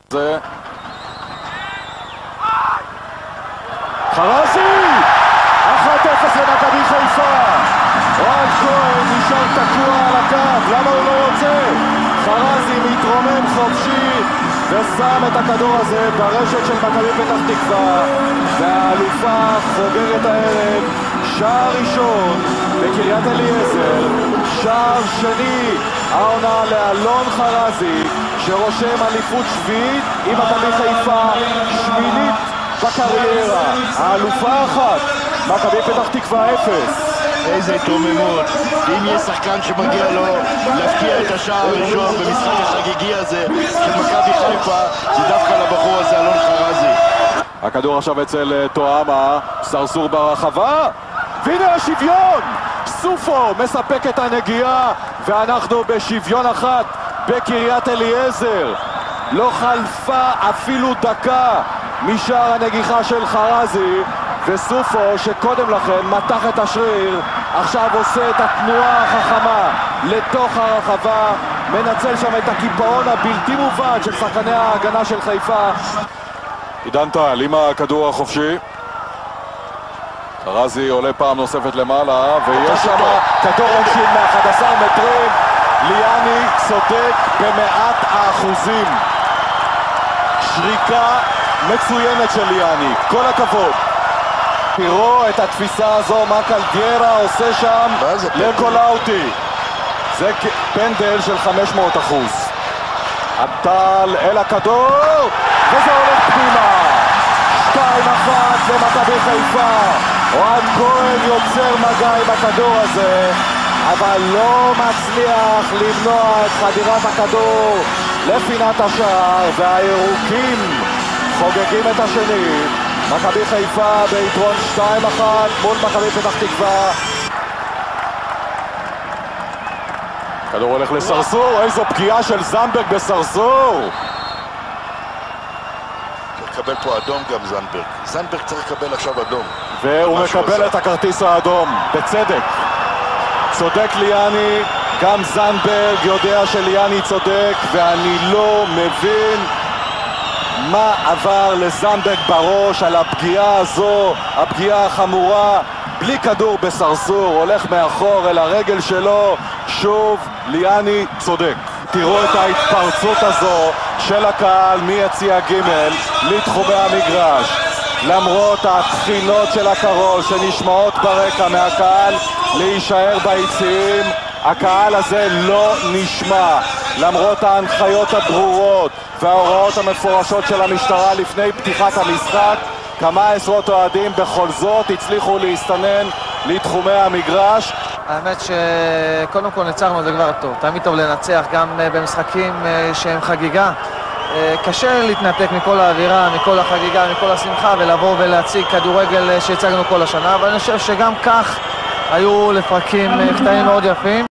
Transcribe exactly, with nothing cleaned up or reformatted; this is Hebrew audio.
זה חרזי! אחת אפס למכבי חיפה. אוהד כהן נשאר תקוע על הקו, למה הוא לא רוצה? חרזי מתרומם חופשי ושם את הכדור הזה ברשת של מכבי פתח תקווה, והאלופה חוגגת הערב שער ראשון בקריית אליעזר, שער שני העונה לאלון חרזי שרושם אליפות שביעית עם מכבי חיפה, שמינית בקריירה. האלופה אחת, מכבי פתח תקווה אפס. איזה התרוממות. אם יש שחקן שמגיע לו להפקיע את השער הראשון במשחק החגיגי הזה של מכבי חיפה, זה דווקא לבחור הזה, אלון חרזי. הכדור עכשיו אצל טועמה, סרסור ברחבה, והנה השוויון! סופו מספק את הנגיעה, ואנחנו בשוויון אחת בקריית אליעזר. לא חלפה אפילו דקה משער הנגיחה של חרזי, וסופו שקודם לכן מתח את השריר עכשיו עושה את התנועה החכמה לתוך הרחבה, מנצל שם את הקיפאון הבלתי מובן של שחקני ההגנה של חיפה. עידן טל עם הכדור החופשי, חרזי עולה פעם נוספת למעלה ויש שם כדור עונשין מ-אחד עשר מטרים. ליאני צודק במאת האחוזים, שריקה מצוינת של ליאני, כל הכבוד. תראו את התפיסה הזו, מה קלדיירה עושה שם לקולאוטי. זה פנדל של חמש מאות אחוז. אבטל אל הכדור וזה הולך פנימה. שתיים אחת למכבי חיפה. אוהד כהן יוצר מגע עם הכדור הזה, אבל לא מצליח למנוע את חדירת הכדור לפינת השער, והירוקים חוגגים את השני. מכבי חיפה ביתרון שתיים אחת מול מכבי פתח תקווה. כדור הולך לסרסור, איזו פגיעה של זנדברג בסרסור. צריך לקבל פה אדום גם זנדברג. זנדברג צריך לקבל עכשיו אדום. והוא מקבל את הכרטיס האדום, בצדק. צודק ליאני, גם זנדברג יודע שליאני צודק, ואני לא מבין מה עבר לזנדברג בראש על הפגיעה הזו, הפגיעה החמורה. בלי כדור בסרסור, הולך מאחור אל הרגל שלו. שוב ליאני צודק. תראו את ההתפרצות הזו של הקהל מיציע ג' לתחומי המגרש, למרות התחינות של הקרול שנשמעות ברקע מהקהל להישאר ביציעים. הקהל הזה לא נשמע למרות ההנחיות הברורות וההוראות המפורשות של המשטרה לפני פתיחת המשחק. כמה עשרות אוהדים בכל זאת הצליחו להסתנן לתחומי המגרש. האמת שקודם כל ניצחנו, זה כבר טוב. תמיד טוב לנצח גם במשחקים שהם חגיגה. קשה להתנתק מכל האווירה, מכל החגיגה, מכל השמחה, ולבוא ולהציג כדורגל שהצגנו כל השנה, אבל אני חושב שגם כך היו לפרקים קטעים מאוד יפים.